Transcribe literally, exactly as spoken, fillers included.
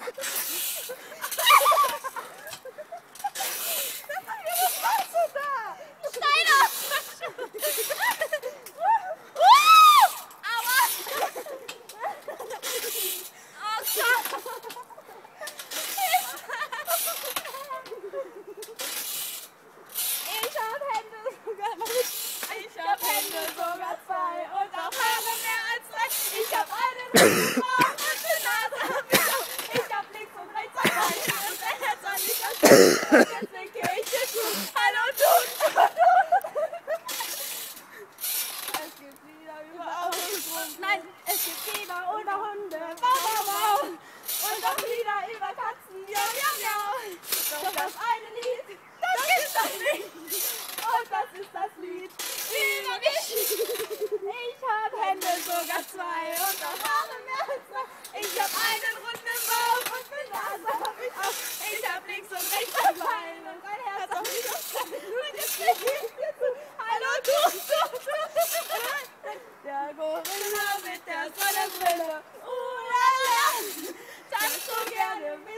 Hallo, du! Es gibt wieder überall Hunde. Nein, es gibt Biber oder Hunde. Wow, wow, wow. Und auch wieder über Katzen. Ja, ja, ja. Doch das eine Lied, das ist das nicht. Und das ist das Lied über mich. Ich hab Hände, sogar zwei. Und auch Haare mehr als zwei. Ich hab einen runden Bauch und eine Nase hab ich auch. Ich hab links und rechts ein Bein und ein Herz auch nicht auf Zeit. Und jetzt leg ich dir zu. Hallo, du, du, du. Der Gorilla mit der Sonnenbrille. Uh, la, la. Tanzt so gerne mit.